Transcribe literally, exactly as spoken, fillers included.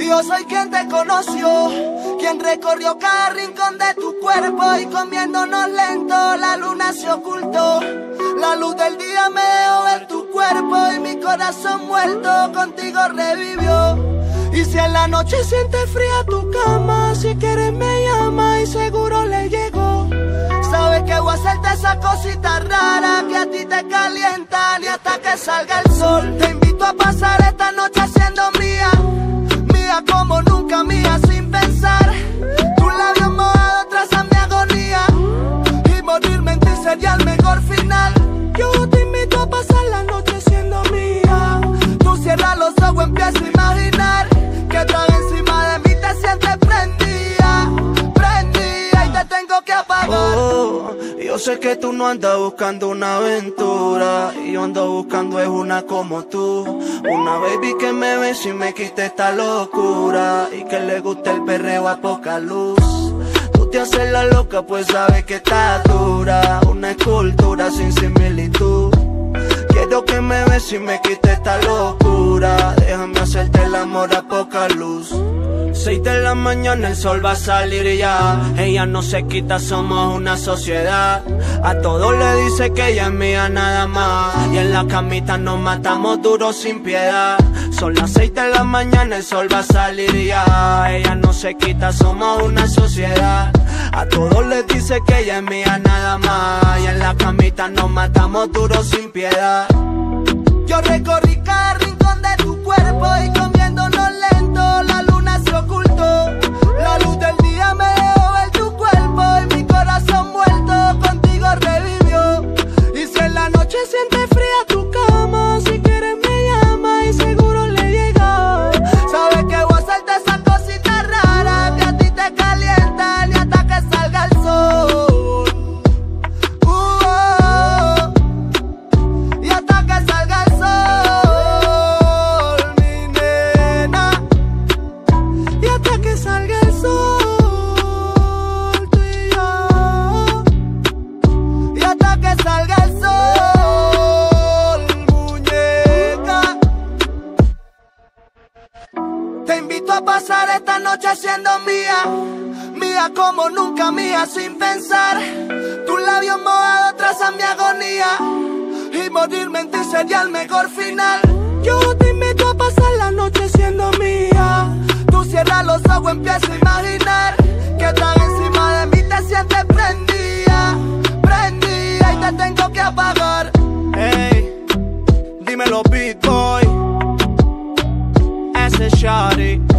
Yo soy quien te conoció, quien recorrió cada rincón de tu cuerpo y comiéndonos lento la luna se ocultó. La luz del día me dejó ver tu cuerpo y mi corazón muerto contigo revivió. Y si en la noche sientes fría tu cama, si quieres me llama y seguro le llegó. Sabes que voy a hacerte esa cosita rara que a ti te calientan y hasta que salga el sol. Te invito a pasar esta noche siendo mía, mía como nunca, mía sin pensar. Tus labios mojados trazan mi agonía y morirme en ti sería el mejor final. Yo te invito a pasar la noche siendo mía. Tú cierras los ojos, empieza a imaginar que estás encima de mí, te sientes prendida, prendida y te tengo que apagar. Oh, yo sé que tú no andas buscando una aventura, y yo ando buscando es una como tú. Una baby que me bese y me quite esta locura, y que le guste el perreo a poca luz. Tú te haces la loca pues sabes que está dura, una escultura sin similitud. Quiero que me beses y me quite esta locura, déjame hacerte el amor a poca luz. Seis de la mañana el sol va a salir ya, ella no se quita, somos una sociedad. A todos le dice que ella es mía nada más, y en la camita nos matamos duro sin piedad. Son las seis de la mañana, el sol va a salir ya, ella no se quita, somos una sociedad. A todos les dice que ella es mía nada más, y en la camita nos matamos duro sin piedad. Yo recorrí cada rincón de tu cuerpo y comiéndonos lento la luna se ocultó. La luz del día me dejó ver tu cuerpo y mi corazón muerto contigo revivió. Y si en la noche sientes fría tu cama, si quieres me llama y seguro le llega. Sabes que voy a hacerte esa cosita rara que a ti te calientan y hasta que salga el sol. Uh, oh, y hasta que salga el sol, mi nena. Y hasta que salga el sol, tú y yo. Y hasta que salga el sol, muñeca. Te invito a pasar esta noche siendo mía, mía como nunca, mía sin pensar. Tus labios mojados trazan mi agonía y morirme en ti sería el mejor final. Yo te invito a pasar la noche siendo mía. Tú cierras los ojos, empieza a imaginar que estás encima de mí, te sientes prendida, prendida y te tengo que apagar. Hey, dímelo Beat Boy, ese shawty.